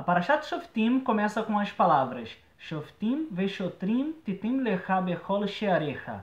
Parashat Shoftim começa com as palavras Shoftim veshotrim titim lecha bechol shearecha.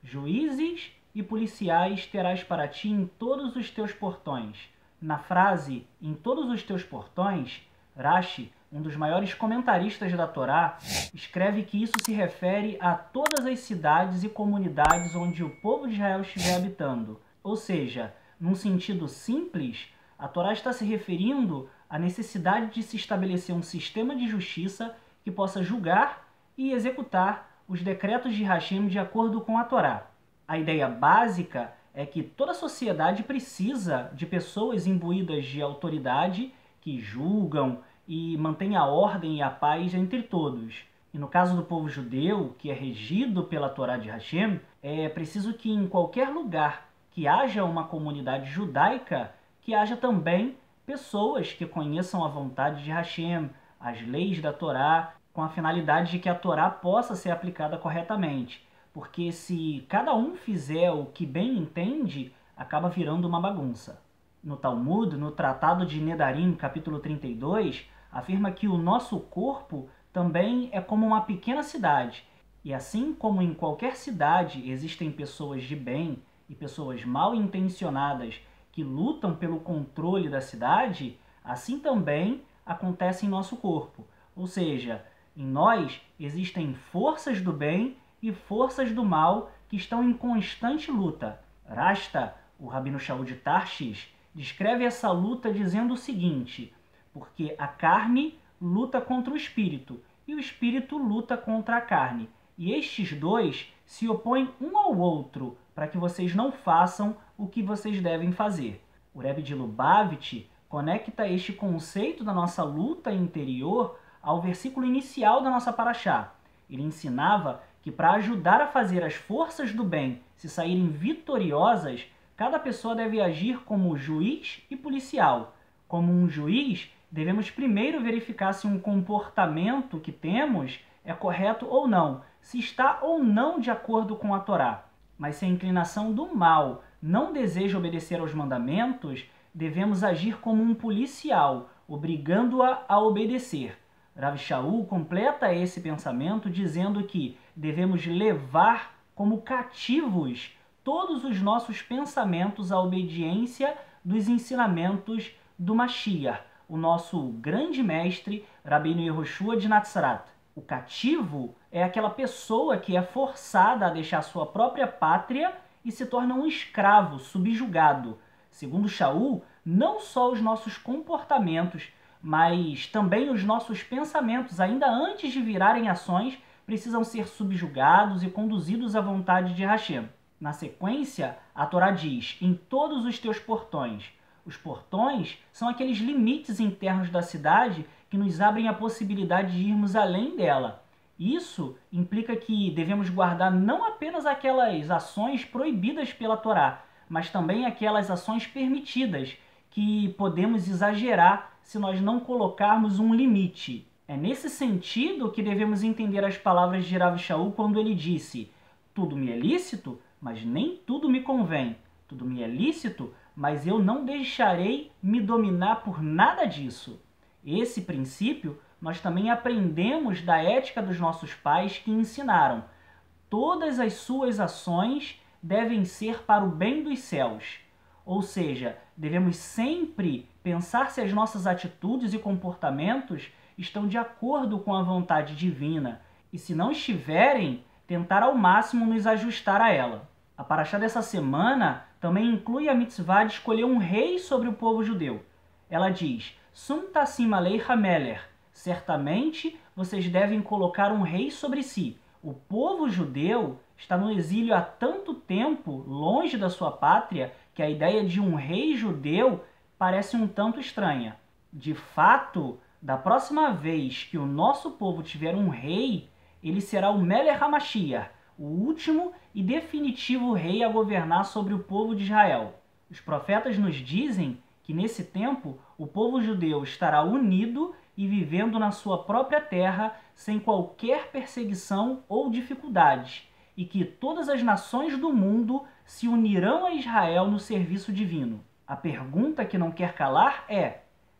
Juízes e policiais terás para ti em todos os teus portões. Na frase em todos os teus portões, Rashi, um dos maiores comentaristas da Torá, escreve que isso se refere a todas as cidades e comunidades onde o povo de Israel estiver habitando. Ou seja, num sentido simples, a Torá está se referindo à necessidade de se estabelecer um sistema de justiça que possa julgar e executar os decretos de Hashem de acordo com a Torá. A ideia básica é que toda sociedade precisa de pessoas imbuídas de autoridade que julgam e mantêm a ordem e a paz entre todos. E no caso do povo judeu, que é regido pela Torá de Hashem, é preciso que em qualquer lugar que haja uma comunidade judaica, que haja também pessoas que conheçam a vontade de Hashem, as leis da Torá, com a finalidade de que a Torá possa ser aplicada corretamente. Porque se cada um fizer o que bem entende, acaba virando uma bagunça. No Talmud, no Tratado de Nedarim, capítulo 32, afirma que o nosso corpo também é como uma pequena cidade. E assim como em qualquer cidade existem pessoas de bem e pessoas mal intencionadas que lutam pelo controle da cidade, assim também acontece em nosso corpo. Ou seja, em nós existem forças do bem e forças do mal que estão em constante luta. Rasta, o Rabino Shaul de Tarshish, descreve essa luta dizendo o seguinte: porque a carne luta contra o espírito e o espírito luta contra a carne. E estes dois se opõem um ao outro para que vocês não façam o que vocês devem fazer. O Rebbe de Lubavitch conecta este conceito da nossa luta interior ao versículo inicial da nossa paraxá. Ele ensinava que para ajudar a fazer as forças do bem se saírem vitoriosas, cada pessoa deve agir como juiz e policial. Como um juiz, devemos primeiro verificar se um comportamento que temos é correto ou não, se está ou não de acordo com a Torá. Mas se a inclinação do mal não deseja obedecer aos mandamentos, devemos agir como um policial, obrigando-a a obedecer. Rav Shaul completa esse pensamento dizendo que devemos levar como cativos todos os nossos pensamentos à obediência dos ensinamentos do Mashiach, o nosso grande mestre, Rabbeinu Yehoshua de Natzrat. O cativo é aquela pessoa que é forçada a deixar sua própria pátria e se torna um escravo, subjugado. Segundo Shaul, não só os nossos comportamentos, mas também os nossos pensamentos, ainda antes de virarem ações, precisam ser subjugados e conduzidos à vontade de Hashem. Na sequência, a Torá diz, em todos os teus portões. Os portões são aqueles limites internos da cidade que nos abrem a possibilidade de irmos além dela. Isso implica que devemos guardar não apenas aquelas ações proibidas pela Torá, mas também aquelas ações permitidas, que podemos exagerar se nós não colocarmos um limite. É nesse sentido que devemos entender as palavras de Rav Shaul quando ele disse: tudo me é lícito, mas nem tudo me convém. Tudo me é lícito, mas eu não deixarei me dominar por nada disso. Esse princípio nós também aprendemos da ética dos nossos pais que ensinaram: todas as suas ações devem ser para o bem dos céus. Ou seja, devemos sempre pensar se as nossas atitudes e comportamentos estão de acordo com a vontade divina e, se não estiverem, tentar ao máximo nos ajustar a ela. A paraxá dessa semana também inclui a mitzvah de escolher um rei sobre o povo judeu. Ela diz: Sum tassim alei hameler. Certamente vocês devem colocar um rei sobre si. O povo judeu está no exílio há tanto tempo, longe da sua pátria, que a ideia de um rei judeu parece um tanto estranha. De fato, da próxima vez que o nosso povo tiver um rei, ele será o Melech HaMashiach, o último e definitivo rei a governar sobre o povo de Israel. Os profetas nos dizem que nesse tempo o povo judeu estará unido e vivendo na sua própria terra sem qualquer perseguição ou dificuldades, e que todas as nações do mundo se unirão a Israel no serviço divino. A pergunta que não quer calar é: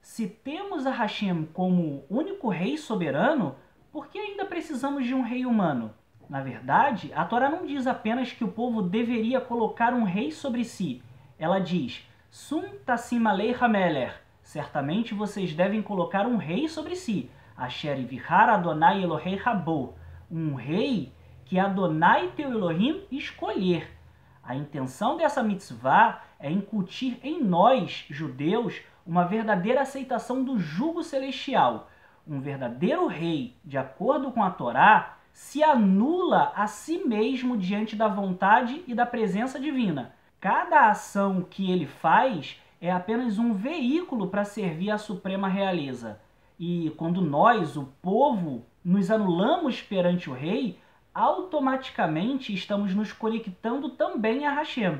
Se temos a Hashem como único rei soberano, por que ainda precisamos de um rei humano? Na verdade, a Torá não diz apenas que o povo deveria colocar um rei sobre si. Ela diz, Sum tassim alei hameler, certamente vocês devem colocar um rei sobre si, Asher vihar Adonai Elohei rabo, um rei que Adonai teu Elohim escolher. A intenção dessa mitzvah é incutir em nós, judeus, uma verdadeira aceitação do jugo celestial. Um verdadeiro rei, de acordo com a Torá, se anula a si mesmo diante da vontade e da presença divina. Cada ação que ele faz é apenas um veículo para servir à suprema realeza. E quando nós, o povo, nos anulamos perante o rei, automaticamente estamos nos conectando também a Hashem.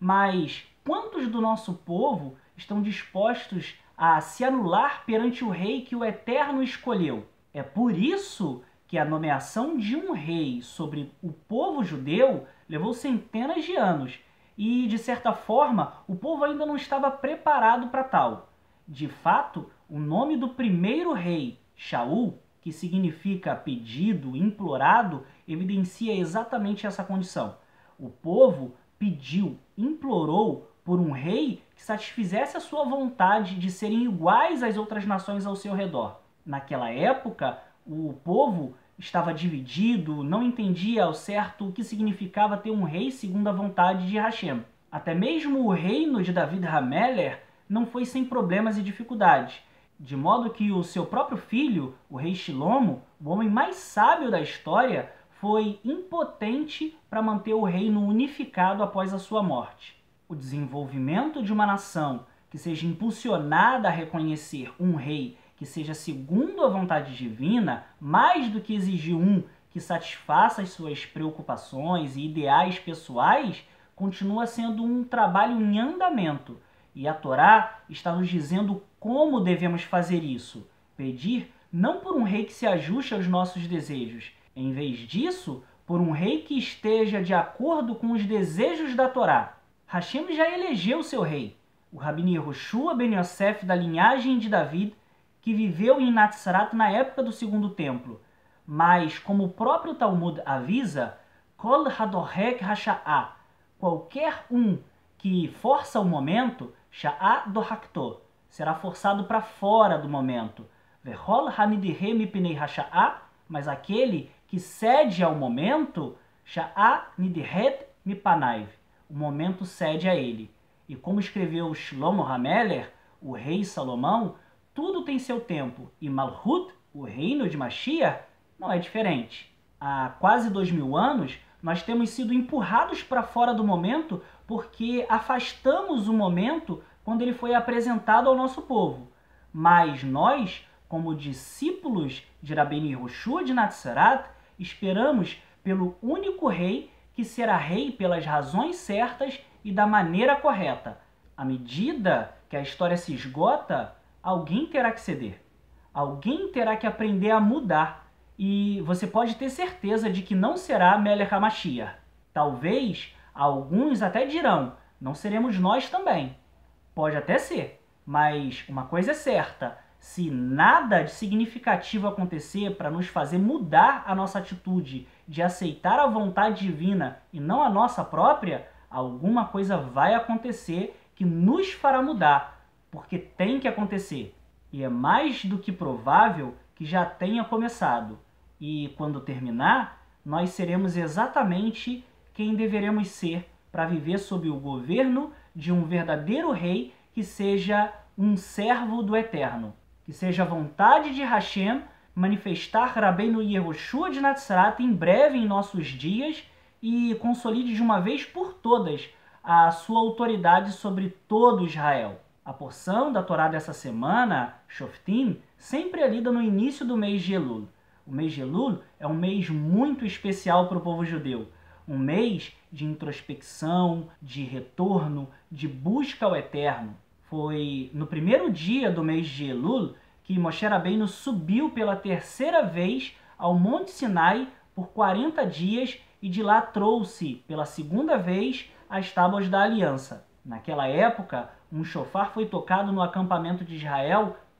Mas quantos do nosso povo estão dispostos a se anular perante o rei que o Eterno escolheu? É por isso que a nomeação de um rei sobre o povo judeu levou centenas de anos e, de certa forma, o povo ainda não estava preparado para tal. De fato, o nome do primeiro rei, Shaul, que significa pedido, implorado, evidencia exatamente essa condição. O povo pediu, implorou por um rei que satisfizesse a sua vontade de serem iguais às outras nações ao seu redor. Naquela época, o povo estava dividido, não entendia ao certo o que significava ter um rei segundo a vontade de Hashem. Até mesmo o reino de David Hameler não foi sem problemas e dificuldades, de modo que o seu próprio filho, o rei Shilomo, o homem mais sábio da história, foi impotente para manter o reino unificado após a sua morte. O desenvolvimento de uma nação que seja impulsionada a reconhecer um rei que seja segundo a vontade divina, mais do que exigir um que satisfaça as suas preocupações e ideais pessoais, continua sendo um trabalho em andamento. E a Torá está nos dizendo como devemos fazer isso. Pedir não por um rei que se ajuste aos nossos desejos. Em vez disso, por um rei que esteja de acordo com os desejos da Torá. Hashem já elegeu seu rei, o Rabbi Yehoshua ben Yosef da linhagem de David, que viveu em Natzrat na época do Segundo Templo. Mas, como o próprio Talmud avisa, Kol hadorek hasha'a, qualquer um que força o momento, sha'a dohakto, será forçado para fora do momento. Vehol hanidhe mipnei hasha'a, mas aquele que cede ao momento, sha'a nidhet mipanaiv, o momento cede a ele. E como escreveu Shlomo HaMeler, o rei Salomão, tudo tem seu tempo, e Malhut, o reino de Mashiach, não é diferente. Há quase 2000 anos, nós temos sido empurrados para fora do momento porque afastamos o momento quando ele foi apresentado ao nosso povo. Mas nós, como discípulos de Rabbeinu Yehoshua de Natzrat, esperamos pelo único rei que será rei pelas razões certas e da maneira correta. À medida que a história se esgota, alguém terá que ceder. Alguém terá que aprender a mudar. E você pode ter certeza de que não será Melech HaMashiach. Talvez alguns até dirão, não seremos nós também. Pode até ser, mas uma coisa é certa, se nada de significativo acontecer para nos fazer mudar a nossa atitude de aceitar a vontade divina e não a nossa própria, alguma coisa vai acontecer que nos fará mudar, porque tem que acontecer. E é mais do que provável que já tenha começado. E quando terminar, nós seremos exatamente quem deveremos ser para viver sob o governo de um verdadeiro rei que seja um servo do Eterno. Que seja a vontade de Hashem manifestar Rabbeinu Yehoshua de Natzrat em breve em nossos dias e consolide de uma vez por todas a sua autoridade sobre todo Israel. A porção da Torá dessa semana, Shoftim, sempre é lida no início do mês de Elul. O mês de Elul é um mês muito especial para o povo judeu. Um mês de introspecção, de retorno, de busca ao Eterno. Foi no primeiro dia do mês de Elul que Moshe Rabbeinu subiu pela terceira vez ao Monte Sinai por 40 dias e de lá trouxe pela segunda vez as tábuas da aliança. Naquela época, um shofar foi tocado no acampamento de Israel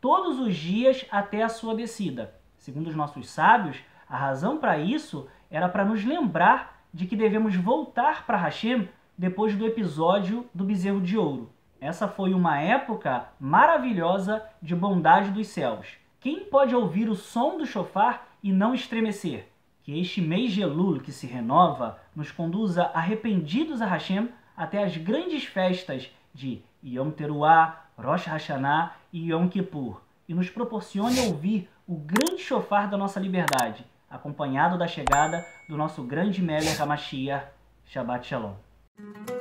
todos os dias até a sua descida. Segundo os nossos sábios, a razão para isso era para nos lembrar de que devemos voltar para Hashem depois do episódio do bezerro de ouro. Essa foi uma época maravilhosa de bondade dos céus. Quem pode ouvir o som do shofar e não estremecer? Que este mês de Elul que se renova nos conduza arrependidos a Hashem até as grandes festas de Yom Teruah, Rosh Hashanah e Yom Kippur, e nos proporcione ouvir o grande shofar da nossa liberdade, acompanhado da chegada do nosso grande Melech HaMashiach. Shabbat Shalom.